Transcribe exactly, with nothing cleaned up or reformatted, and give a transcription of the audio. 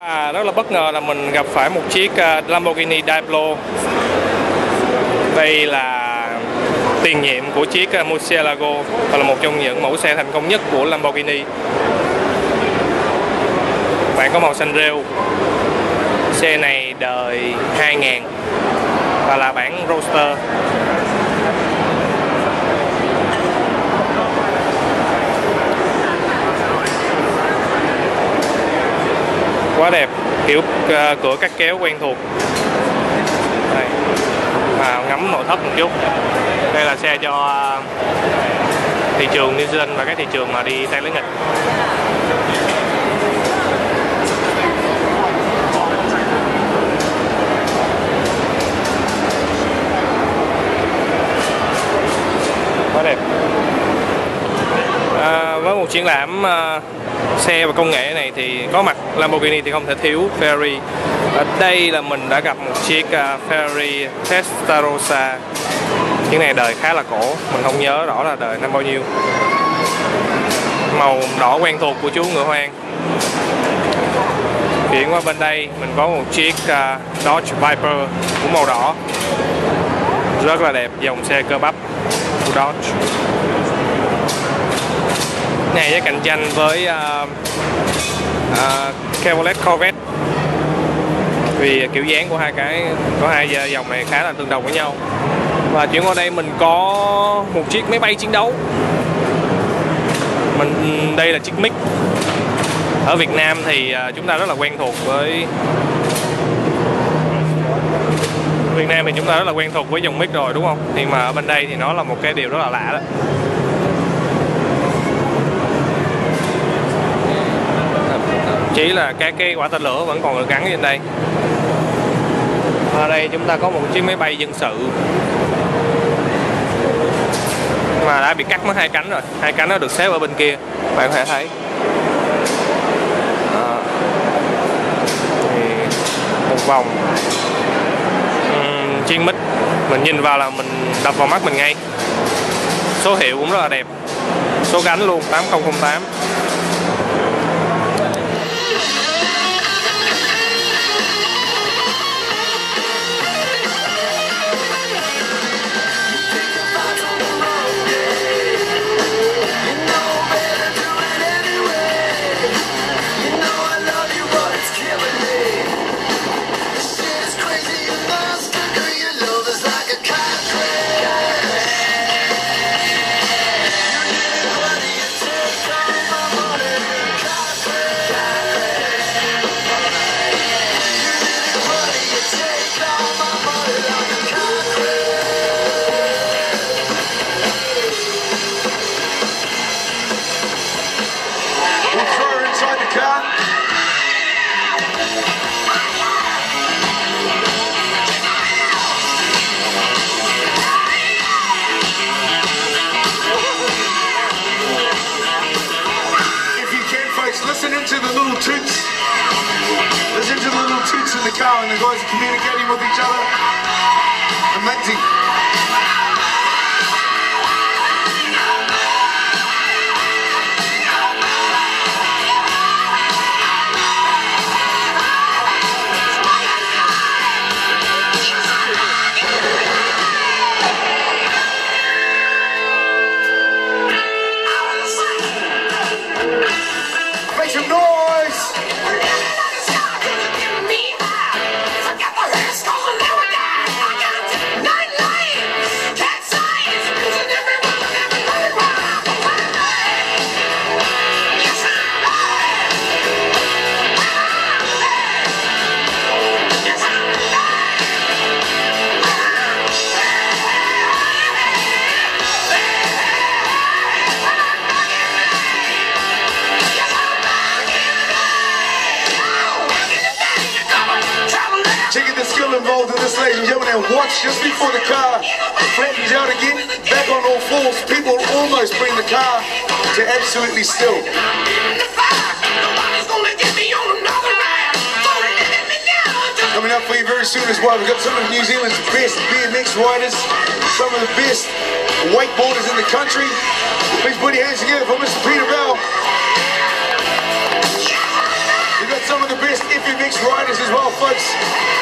À, rất là bất ngờ là mình gặp phải một chiếc uh, Lamborghini Diablo. Đây là tiền nhiệm của chiếc uh, Murcielago và là một trong những mẫu xe thành công nhất của Lamborghini. Bản có màu xanh rêu. Xe này đời hai nghìn và là bản Roadster. Quá đẹp, kiểu uh, cửa cắt kéo quen thuộc. Đây. Và ngắm nội thất một chút. Đây là xe cho uh, thị trường New Zealand và các thị trường mà đi tay lấy nghịch. Quá đẹp. À, với một triển lãm uh, xe và công nghệ này thì có mặt Lamborghini thì không thể thiếu Ferrari. Ở đây là mình đã gặp một chiếc uh, Ferrari Testarossa. Chiếc này đời khá là cổ, mình không nhớ rõ là đời năm bao nhiêu. Màu đỏ quen thuộc của chú ngựa hoang. Chuyển qua bên đây mình có một chiếc uh, Dodge Viper cũng màu đỏ, rất là đẹp, dòng xe cơ bắp của Dodge. Này với cạnh tranh với uh, uh, Chevrolet Corvette vì kiểu dáng của hai cái có hai dòng này khá là tương đồng với nhau. Và chuyển qua đây mình có một chiếc máy bay chiến đấu. Mình đây là chiếc MiG. Ở Việt Nam thì uh, chúng ta rất là quen thuộc với Việt Nam thì chúng ta rất là quen thuộc với dòng MiG rồi đúng không? Nhưng mà ở bên đây thì nó là một cái điều rất là lạ đó. Chỉ là các cái quả tên lửa vẫn còn được gắn trên đây. Ở đây chúng ta có một chiếc máy bay dân sự mà đã bị cắt mất hai cánh rồi. Hai cánh nó được xếp ở bên kia, bạn có thể thấy. Đó. Thì một vòng uhm, chiếc MiG mình nhìn vào là mình đập vào mắt mình ngay. Số hiệu cũng rất là đẹp, số gánh luôn tám không không tám. Listen to the little toots. Listen to the little toots in the car and the guys are communicating with each other. Amazing. Involved in this, ladies and gentlemen, and watch just before the car flattens out again, back on all fours. People almost bring the car to absolutely still. Coming up for you very soon as well, we've got some of New Zealand's best B M X riders, some of the best wakeboarders in the country. Please put your hands together for Mister Peter Bell. We've got some of the best F M well, folks.